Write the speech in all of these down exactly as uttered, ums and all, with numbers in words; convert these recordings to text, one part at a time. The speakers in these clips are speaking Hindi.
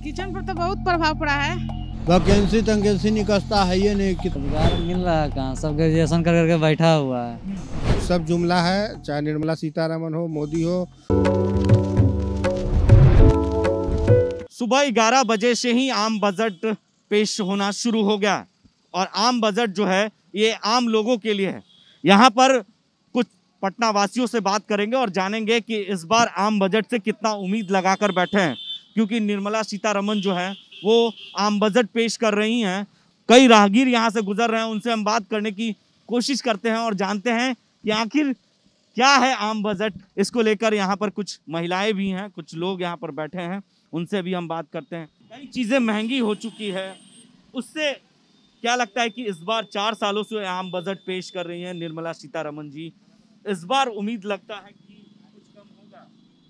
किचन पर तो बहुत प्रभाव पड़ा है। वैकेंसी तंकेंसी निकलता है ये नहीं कि रोजगार मिल रहा है कहाँ, सब ग्रेजुएशन कर करके बैठा हुआ है। सब जुमला है, चाहे निर्मला सीतारमण हो, मोदी हो। सुबह ग्यारह बजे से ही आम बजट पेश होना शुरू हो गया और आम बजट जो है ये आम लोगों के लिए है। यहाँ पर कुछ पटना वासियों से बात करेंगे और जानेंगे कि इस बार आम बजट से कितना उम्मीद लगाकर बैठे हैं, क्योंकि निर्मला सीतारमण जो है वो आम बजट पेश कर रही हैं। कई राहगीर यहाँ से गुजर रहे हैं, उनसे हम बात करने की कोशिश करते हैं और जानते हैं कि आखिर क्या है आम बजट। इसको लेकर यहाँ पर कुछ महिलाएं भी हैं, कुछ लोग यहाँ पर बैठे हैं, उनसे भी हम बात करते हैं। कई चीज़ें महंगी हो चुकी है, उससे क्या लगता है कि इस बार चार सालों से आम बजट पेश कर रही हैं निर्मला सीतारमण जी, इस बार उम्मीद लगता है कि कुछ कम होगा?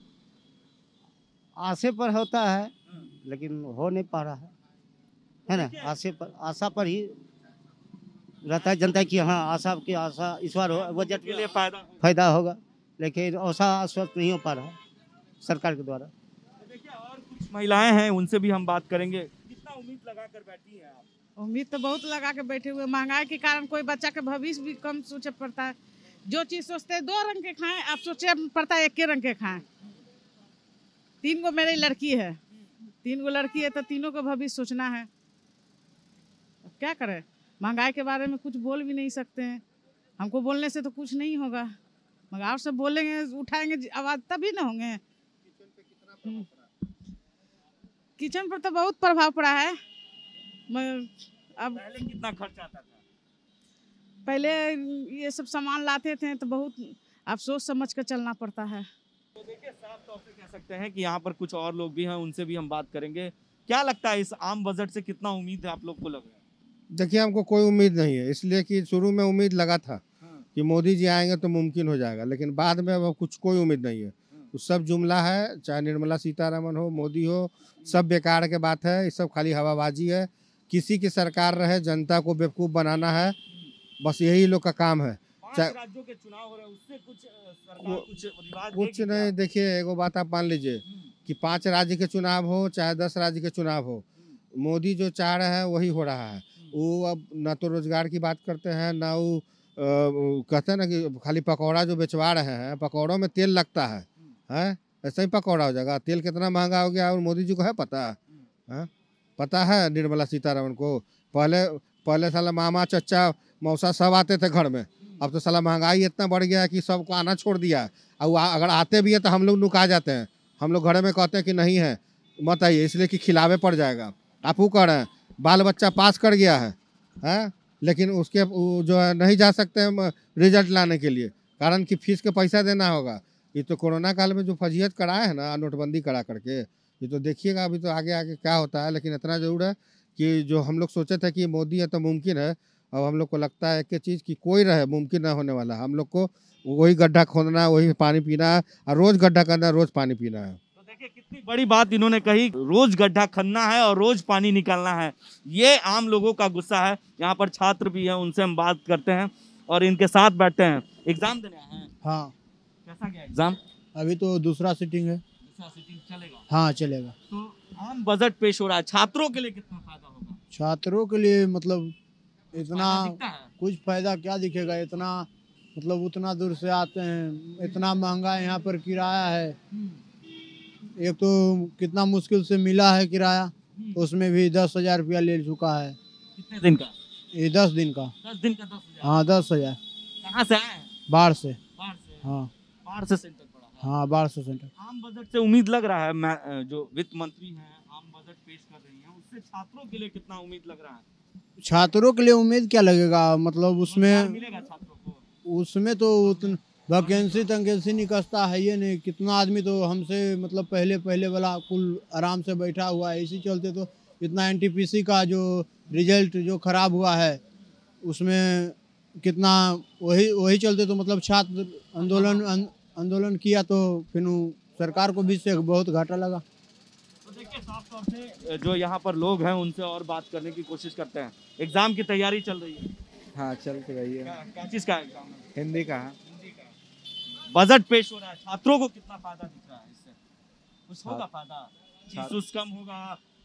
आशे पर होता है लेकिन हो नहीं पा रहा है, है ना। आशे पर आशा पर ही रहता है जनता की। हाँ, आशा की आशा इस बार बजट के लिए फायदा फायदा होगा, लेकिन ऐसा आश्वस्त नहीं हो पा रहा है सरकार के द्वारा। देखिए और कुछ महिलाएं हैं, उनसे भी हम बात करेंगे। कितना उम्मीद लगा कर बैठी हैं आप? उम्मीद तो बहुत लगा के बैठे हुए। महंगाई के कारण कोई बच्चा के भविष्य भी कम सोचे पड़ता है। जो चीज़ सोचते हैं दो रंग के खाएं, आप सोचे पड़ता है एक के रंग के खाएं। तीन गो मेरी लड़की है, तीन गो लड़की है तो तीनों का भविष्य सोचना है। अब क्या करें, महंगाई के बारे में कुछ बोल भी नहीं सकते हैं। हमको बोलने से तो कुछ नहीं होगा, मगर और सब बोलेंगे उठाएंगे आवाज़ तभी ना होंगे। किचन पर तो बहुत प्रभाव पड़ा है, मगर अब पहले कितना खर्च आता था? पहले ये सब सामान लाते थे तो बहुत अब सोच समझ कर चलना पड़ता है। तो देखिए साफ तौर से कह सकते हैं कि यहाँ पर कुछ और लोग भी हैं, उनसे भी हम बात करेंगे। क्या लगता है इस आम बजट से कितना उम्मीद है आप लोग को लग रहा है? देखिए हमको कोई उम्मीद नहीं है, इसलिए कि शुरू में उम्मीद लगा था कि मोदी जी आएंगे तो मुमकिन हो जाएगा, लेकिन बाद में अब कुछ कोई उम्मीद नहीं है। तो सब जुमला है, चाहे निर्मला सीतारमण हो, मोदी हो, सब बेकार के बात है। ये सब खाली हवाबाजी है। किसी की सरकार रहे, जनता को बेवकूफ़ बनाना है, बस यही लोग का काम है। पांच राज्यों के चुनाव हो रहे हैं, उससे कुछ सरकार कुछ रिवाज कुछ देगी नहीं। क्या? देखिए एगो बात आप मान लीजिए कि पांच राज्य के चुनाव हो चाहे दस राज्य के चुनाव हो, मोदी जो चाह रहे हैं वही हो रहा है। वो अब ना तो रोजगार की बात करते हैं, ना वो कहते हैं ना कि खाली पकौड़ा जो बेचवा रहे हैं, पकौड़ों में तेल लगता है, हैं ऐसा ही पकौड़ा हो जाएगा। तेल कितना महंगा हो गया और मोदी जी को है पता है? पता है निर्मला सीतारमण को? पहले पहले साला मामा चचा मौसा सब आते थे घर में, अब तो साला महंगाई इतना बढ़ गया है कि सबको आना छोड़ दिया। और अगर आते भी है तो हम लोग नुका जाते हैं, हम लोग घर में कहते हैं कि नहीं है मत आइए, इसलिए कि खिलावे पड़ जाएगा। आप वो कह रहे हैं बाल बच्चा पास कर गया है, हैं लेकिन उसके जो है नहीं जा सकते हैं रिजल्ट लाने के लिए, कारण कि फीस के पैसा देना होगा। ये तो कोरोना काल में जो फजीहत कराए हैं ना, नोटबंदी करा करके, ये तो देखिएगा अभी तो आगे आगे क्या होता है। लेकिन इतना ज़रूर है कि जो हम लोग सोचे थे कि मोदी है तो मुमकिन है, अब हम लोग को लगता है कि चीज़ कि कोई रहे मुमकिन ना होने वाला। हम लोग को वही गड्ढा खोदना, वही पानी पीना है, और रोज़ गड्ढा करना, रोज़ पानी पीना है। तो देखिए कितनी बड़ी बात इन्होंने कही, रोज गड्ढा खनना है और रोज पानी निकालना है। ये आम लोगों का गुस्सा है। यहाँ पर छात्र भी हैं, उनसे हम बात करते हैं और इनके साथ बैठते हैं। एग्जाम देने आए हैं? हाँ, कैसा गया एग्जाम? अभी तो दूसरा सीटिंग है। दूसरा सीटिंग चलेगा? हाँ चलेगा। तो आम बजट पेश हो रहा है, छात्रों के लिए कितना फायदा होगा? छात्रों के लिए मतलब इतना फायदा दिखता है? कुछ फायदा क्या दिखेगा, इतना मतलब उतना दूर से आते हैं, इतना महंगा यहाँ पर किराया है। एक तो कितना मुश्किल से मिला है किराया, उसमें भी दस हजार रुपया ले चुका है। कितने दिन का? ये दस दिन का। दस दिन का दस हजार? हाँ दस हजार। कहाँ से आए हैं? बाढ़ से। बाढ़ से? हाँ बाढ़ से सेंटर पड़ा है। हाँ बाढ़ से सेंटर। आम बजट से उम्मीद लग रहा है, मैं जो वित्त मंत्री हैं आम बजट पेश कर रही हैं, उससे छात्रों के लिए कितना उम्मीद लग रहा है? छात्रों के लिए उम्मीद क्या लगेगा, मतलब रोजगार उसमें मिलेगा छात्रों को? उसमें तो उतन वैकेंसी तंकेंसी निकलता है ये नहीं। कितना आदमी तो हमसे मतलब पहले पहले वाला कुल आराम से बैठा हुआ है, इसी चलते तो इतना एनटीपीसी का जो रिजल्ट जो खराब हुआ है उसमें कितना वही वही चलते तो मतलब छात्र आंदोलन आंदोलन किया, तो फिर सरकार को भी से बहुत घाटा लगा। तो देखिए साफ तौर से जो यहाँ पर लोग हैं उनसे और बात करने की कोशिश करते हैं। एग्जाम की तैयारी चल रही है? हाँ चल रही है। क्या, क्या चीज का एग्जाम है? हिंदी का। हिंदी का। बजट पेश हो रहा है, छात्रों को कितना फायदा दिख रहा है इससे? कुछ होगा फायदा? फीस कम होगा,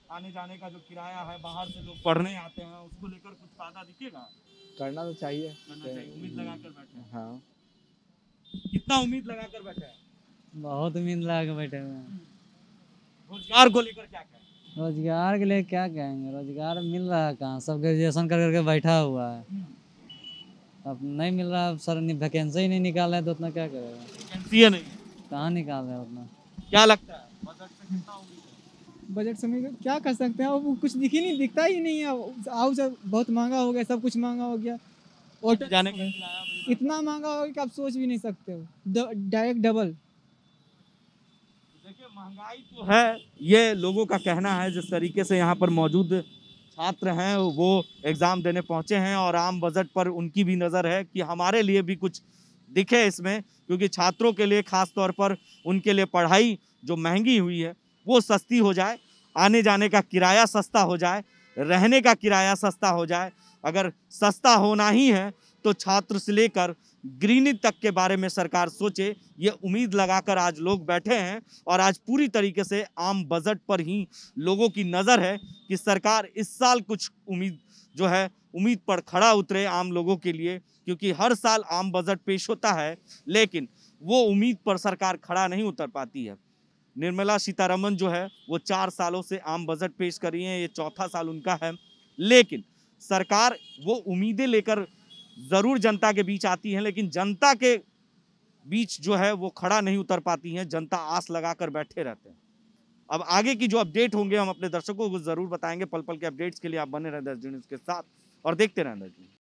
आने जाने का जो किराया है, बाहर से लोग पढ़ने आते हैं, उसको लेकर कुछ फायदा दिखेगा? करना तो चाहिए। करना चाहिए। उम्मीद लगा कर बैठे हैं। हाँ। कितना उम्मीद लगा कर बैठे हैं? बहुत उम्मीद लगा के बैठे हुए हैं। रोजगार को लेकर क्या कहें? रोजगार के लिए क्या कहेंगे, रोजगार मिल रहा है कहाँ, सब ग्रेजुएशन कर करके बैठा हुआ है। अब नहीं मिल रहा, सर वैकेंसी ही नहीं निकाल रहे तो उतना क्या करेगा, वैकेंसी है नहीं, कहाँ निकाल रहे हैं उतना। क्या लगता है बजट से कितना उम्मीद है? बजट समय क्या कर सकते हैं, वो कुछ दिख ही नहीं, दिखता ही नहीं है। आओ सब बहुत महंगा हो गया, सब कुछ महंगा हो गया। और जाने का किराया भी इतना महंगा हो गया कि आप सोच भी नहीं सकते हो, डायरेक्ट डबल। देखिए महंगाई तो है, ये लोगों का कहना है। जिस तरीके से यहाँ पर मौजूद छात्र हैं वो एग्जाम देने पहुंचे हैं और आम बजट पर उनकी भी नज़र है कि हमारे लिए भी कुछ दिखे इसमें, क्योंकि छात्रों के लिए खास तौर पर उनके लिए पढ़ाई जो महंगी हुई है वो सस्ती हो जाए, आने जाने का किराया सस्ता हो जाए, रहने का किराया सस्ता हो जाए। अगर सस्ता होना ही है तो छात्र से लेकर गृहिणी तक के बारे में सरकार सोचे, ये उम्मीद लगाकर आज लोग बैठे हैं। और आज पूरी तरीके से आम बजट पर ही लोगों की नज़र है कि सरकार इस साल कुछ उम्मीद जो है उम्मीद पर खड़ा उतरे आम लोगों के लिए, क्योंकि हर साल आम बजट पेश होता है लेकिन वो उम्मीद पर सरकार खड़ा नहीं उतर पाती है। निर्मला सीतारमण जो है वो चार सालों से आम बजट पेश कर रही हैं, ये चौथा साल उनका है, लेकिन सरकार वो उम्मीदें लेकर ज़रूर जनता के बीच आती है लेकिन जनता के बीच जो है वो खड़ा नहीं उतर पाती हैं। जनता आस लगाकर बैठे रहते हैं। अब आगे की जो अपडेट होंगे हम अपने दर्शकों को ज़रूर बताएंगे। पल पल के अपडेट्स के लिए आप बने रहें दस न्यूज़ के साथ और देखते रहें दस न्यूज़।